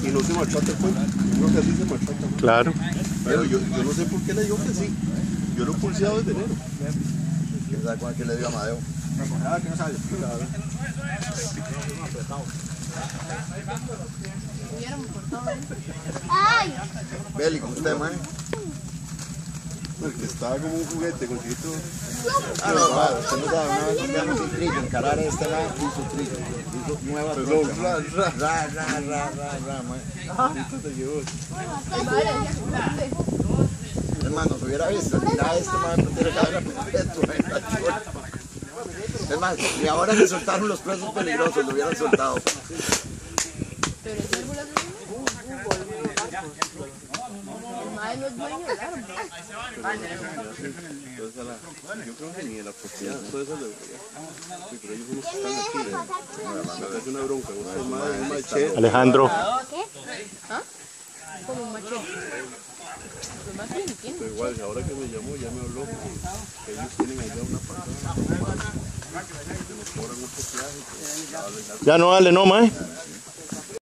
y no se maltrata el puente. Yo creo que así se maltrata. Claro. Pero yo no sé por qué le digo que sí. Yo lo he pulseado desde enero. ¿Quién sabe con qué le dio Amadeo? Que no sale. Claro. ¡Ay! Beli, ¿cómo usted, man? El que estaba como un juguete, con chiquito. Ah, no, usted no sabe, una vez cambiamos un trillo, encarar este lado, hizo trillo, hizo nueva trocha, man. Hermano, se hubiera visto, mira este man, no tiene cabeza perpetua en la chola. Es más, y ahora se soltaron los presos peligrosos, lo hubieran soltado. Pero ese es el no es dueño del árbol. Yo creo que ni de la propiedad, todo eso debería. Sí, pero ellos son los que están aquí. Es una bronca, un machete. Alejandro. ¿Qué? ¿Ah? Como un machete. Los más bien tienen. Pero igual, ahora que me llamó, ya me habló que ellos tienen allá una parada que nos cobran un peaje. Ya no vale, no, mae.